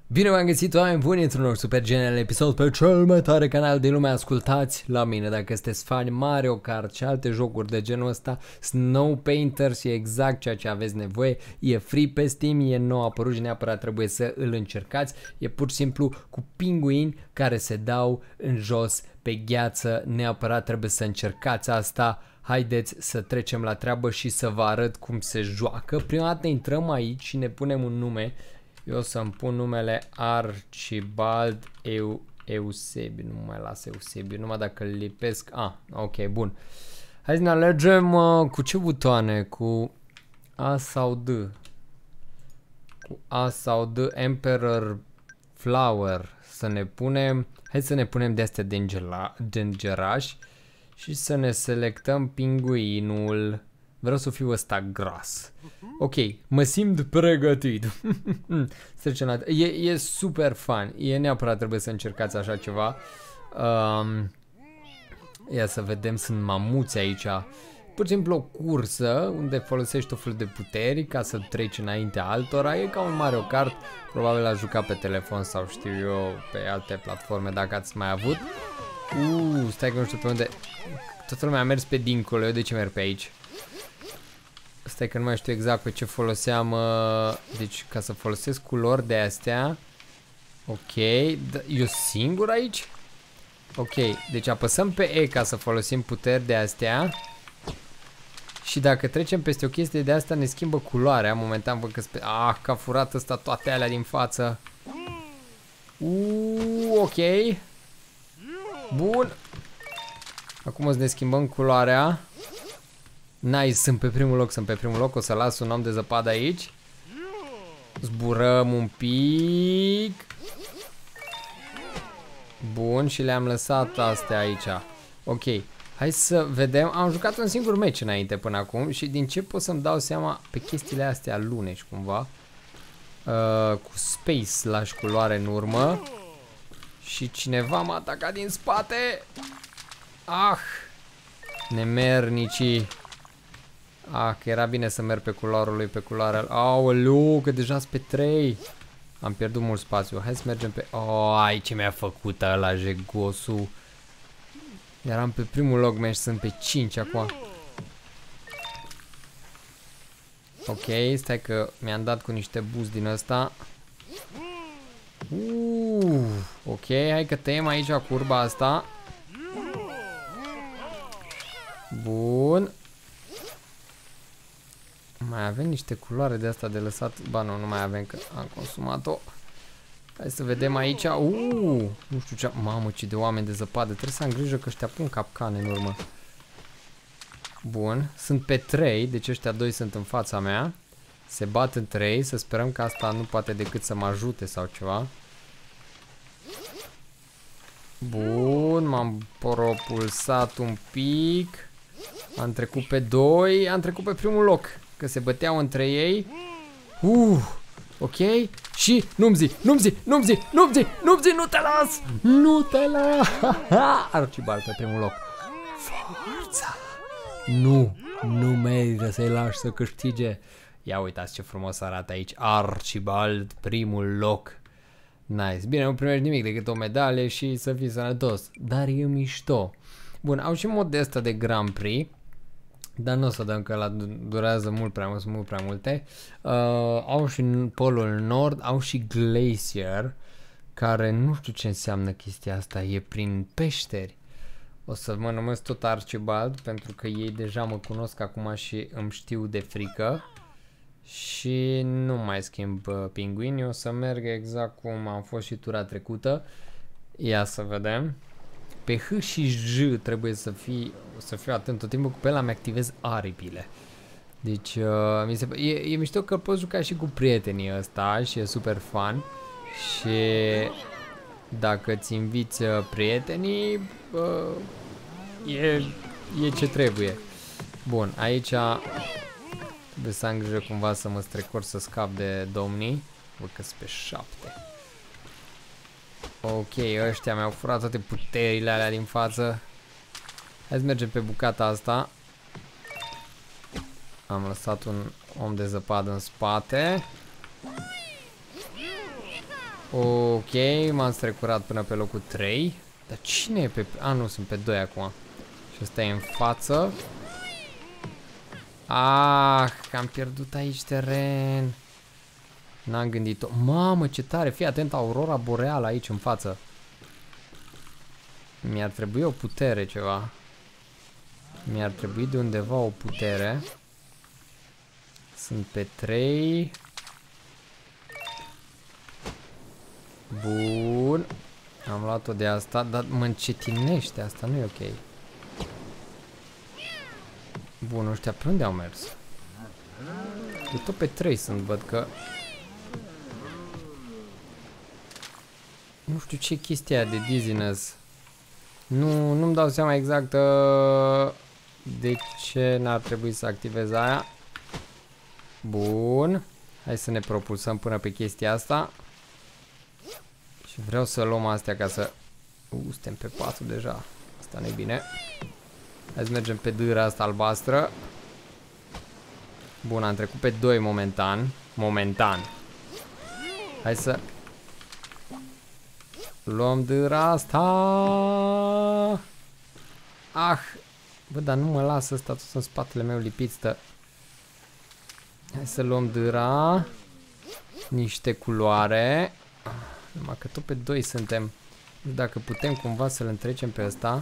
Bine v-am găsit, oameni buni, într-un nou super genial episod pe cel mai tare canal din lume. Ascultați la mine dacă sunteți fani Mario Kart și alte jocuri de genul ăsta. Snow Painters e exact ceea ce aveți nevoie. E free pe Steam, e nou apărut și neapărat trebuie să îl încercați. E pur și simplu cu pinguini care se dau în jos pe gheață. Neapărat trebuie să încercați asta. Haideți să trecem la treabă și să vă arăt cum se joacă. Prima dată intrăm aici și ne punem un nume. Eu o să-mi pun numele Archibald Eusebiu. Nu mai las Eusebiu, numai dacă îl lipesc. Ok, bun. Hai să ne alegem cu ce butoane? Cu A sau D? Cu A sau D, Emperor Flower. Să ne punem, hai să ne punem de astea de îngerași și să ne selectăm pinguinul. Vreau să fiu ăsta gras. Ok, mă simt pregătit. E super fun. E neapărat trebuie să încercați așa ceva. Ia să vedem, sunt mamuți aici. Pur și simplu o cursă unde folosești o fel de puteri ca să treci înaintea altora. E ca un Mario Kart. Probabil a jucat pe telefon sau știu eu pe alte platforme dacă ați mai avut. Stai că nu știu pe unde. Toată lumea a mers pe dincolo. Eu de ce merg pe aici? Stai că nu mai știu exact pe ce foloseam. Deci ca să folosesc culori de astea. Ok, eu singur aici? Ok, deci apăsăm pe E ca să folosim puteri de astea. Și dacă trecem peste o chestie de asta ne schimbă culoarea. Momentan văd că că a furat ăsta toate alea din față. Ok. Bun. Acum o să ne schimbăm culoarea. Nice, sunt pe primul loc, o să las un om de zăpadă aici. Zburăm un pic. Bun, și le-am lăsat astea aici. Ok, hai să vedem. Am jucat un singur meci înainte până acum și din ce pot să-mi dau seama pe chestiile astea lunești cumva. Cu space lași culoare în urmă. Și cineva m-a atacat din spate. Nemernicii. Că era bine să merg pe culoarul lui, pe culoarea. Aoleu, că deja sunt pe 3. Am pierdut mult spațiu. Hai să mergem pe... Ai ce mi-a făcut ăla jegosul. Eram pe primul loc, mergi, sunt pe 5 acum. Ok, stai că mi-am dat cu niște boost din ăsta. Ok, hai că tăiem aici curba asta. Bun. Mai avem niște culoare de asta de lăsat. Ba nu mai avem că am consumat-o. Hai să vedem aici. Nu știu ce. Mamă, ce de oameni de zăpadă. Trebuie să am grijă că ăștia pun capcane în urmă. Bun, sunt pe 3. Deci ăștia doi sunt în fața mea. Se bat în 3. Să sperăm că asta nu poate decât să mă ajute sau ceva. Bun, m-am propulsat un pic. Am trecut pe 2. Am trecut pe primul loc. Că se băteau între ei. Ok. Și nu-mi zi, nu te las! Nu te las! Archibald pe primul loc. Forța! Nu merită să-i lași să câștige. Ia uitați ce frumos arată aici. Archibald, primul loc. Nice. Bine, nu primești nimic decât o medalie și să fii sănătos. Dar e mișto. Bun, au și mod de ăsta de Grand Prix. Dar nu o să dăm că ăla durează mult prea multe. Au și în Polul Nord, au și Glacier, care nu știu ce înseamnă chestia asta, e prin peșteri. O să mă numesc tot Archibald, pentru că ei deja mă cunosc acum și îmi știu de frică. Și nu mai schimb pinguini, o să merg exact cum am fost și tura trecută. Ia să vedem. Pe H și J trebuie să fiu atent tot timpul, pe ăla mi-activez aripile. Deci e mișto că poți juca și cu prietenii ăsta și e super fun. Și dacă ți inviți prietenii, e ce trebuie. Bun, aici trebuie să am grijă cumva să mă strecor să scap de domnii. Văd că sunt pe 7. Ok, ăștia mi-au furat toate puterile alea din față. Hai să mergem pe bucata asta. Am lăsat un om de zăpadă în spate. Ok, m-am strecurat până pe locul 3. Dar cine e pe... A, nu, sunt pe 2 acum. Și ăsta e în față. Ah, că am pierdut aici teren. N-am gândit-o. Mamă, ce tare, fii atent, aurora boreală aici în față. Mi-ar trebui o putere ceva. Mi-ar trebui de undeva o putere. Sunt pe 3. Bun. Am luat-o de asta, dar mă încetinește, asta nu e ok. Bun, ăștia pe unde au mers? Eu tot pe 3 sunt, văd că... Nu știu ce e chestia de dizziness. Nu-mi dau seama exact de ce n-ar trebui să activez aia. Bun. Hai să ne propulsăm până pe chestia asta. Și vreau să luăm astea ca să... suntem pe 4 deja. Asta nu e bine. Hai să mergem pe dâra asta albastră. Bun, am trecut pe 2 momentan. Momentan. Hai să... luăm dâra asta. Ah! Bă, dar nu mă lasă ăsta tot în spatele meu lipit, stă. Hai să luăm dâra. Niște culoare. Numai că tot pe 2 suntem. Nu știu dacă putem cumva să-l întrecem pe ăsta.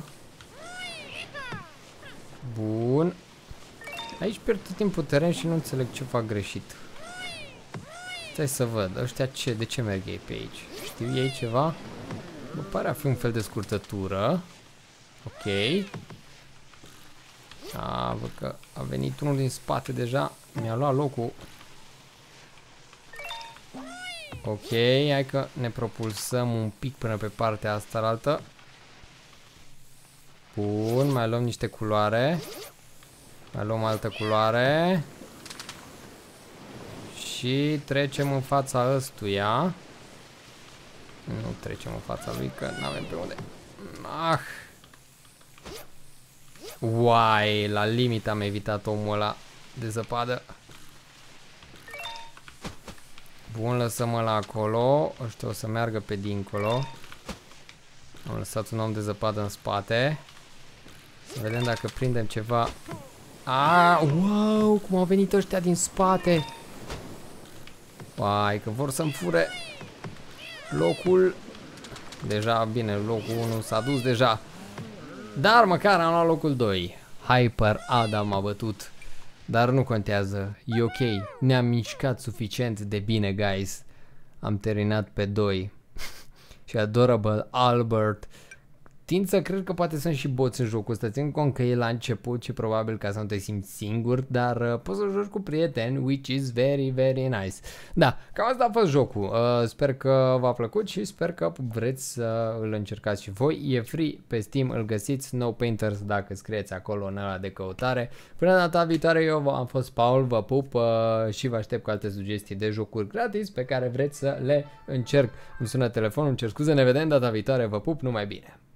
Bun. Aici pierd tot timpul teren și nu înțeleg ce fac greșit. Stai să văd. Ăștia ce? De ce merg ei pe aici? Știu ei ceva? Bă, pare a fi un fel de scurtătură. Ok. A, văd că a venit unul din spate deja. Mi-a luat locul. Ok, hai că ne propulsăm un pic până pe partea asta altă. Bun, mai luăm niște culoare. Mai luăm altă culoare. Și trecem în fața ăstuia. Nu trecem în fața lui că n-avem pe unde. Ah! Uai, la limit am evitat omul ăla de zăpadă. Bun, lăsăm ăla acolo. Ăștia o să meargă pe dincolo. Am lăsat un om de zăpadă în spate. Să vedem dacă prindem ceva. Ah, wow, cum au venit ăștia din spate. Uai, că vor să-mi fure locul. Deja, bine, locul 1 s-a dus deja. Dar măcar am luat locul 2. Hyper Adam a bătut. Dar nu contează, e ok. Ne-am mișcat suficient de bine, guys. Am terminat pe 2. Și Adorable Albert. Tind să cred că poate sunt și boți în jocul ăsta. Țin cont că e la început și probabil ca să nu te simți singur, dar poți să joci cu prieteni, which is very, very nice. Da, cam asta a fost jocul. Sper că v-a plăcut și sper că vreți să îl încercați și voi. E free pe Steam, îl găsiți, No Painters, dacă scrieți acolo în ăla de căutare. Până data viitoare, eu am fost Paul, vă pup și vă aștept cu alte sugestii de jocuri gratis pe care vreți să le încerc. Îmi sună telefonul, îmi cer scuze, ne vedem data viitoare, vă pup, numai bine!